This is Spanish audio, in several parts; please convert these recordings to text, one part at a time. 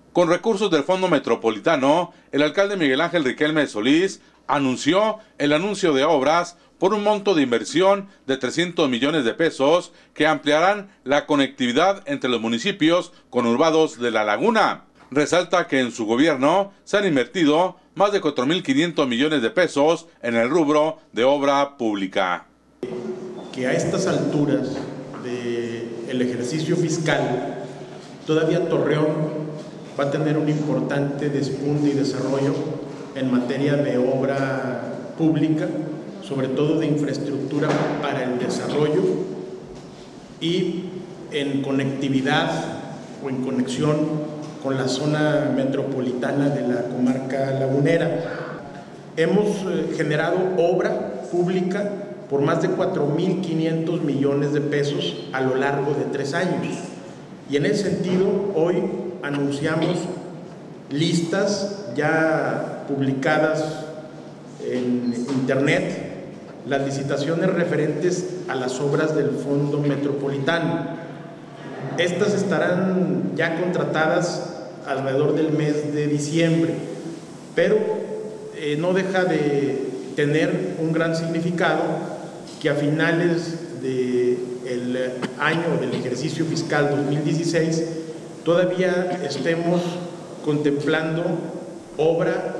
Con recursos del Fondo Metropolitano, el alcalde Miguel Ángel Riquelme Solís anunció el anuncio de obras por un monto de inversión de 300 millones de pesos que ampliarán la conectividad entre los municipios conurbados de La Laguna. Resalta que en su gobierno se han invertido más de 4.500 millones de pesos en el rubro de obra pública. Que a estas alturas del ejercicio fiscal, todavía Torreón va a tener un importante despunte y desarrollo en materia de obra pública, sobre todo de infraestructura para el desarrollo y en conectividad o en conexión con la zona metropolitana de la comarca lagunera. Hemos generado obra pública por más de 4.500 millones de pesos a lo largo de 3 años. Y en ese sentido, hoy anunciamos listas ya publicadas en internet, las licitaciones referentes a las obras del Fondo Metropolitano. Estas estarán ya contratadas alrededor del mes de diciembre, pero no deja de tener un gran significado que a finales del año del ejercicio fiscal 2016 todavía estemos contemplando obra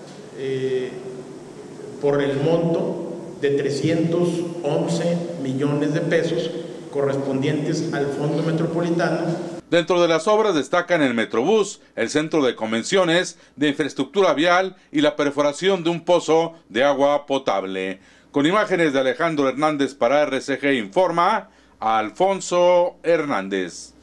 por el monto de 311 millones de pesos correspondientes al Fondo Metropolitano. Dentro de las obras destacan el Metrobús, el centro de convenciones, de infraestructura vial y la perforación de un pozo de agua potable. Con imágenes de Alejandro Hernández para RCG Informa, Alfonso Hernández.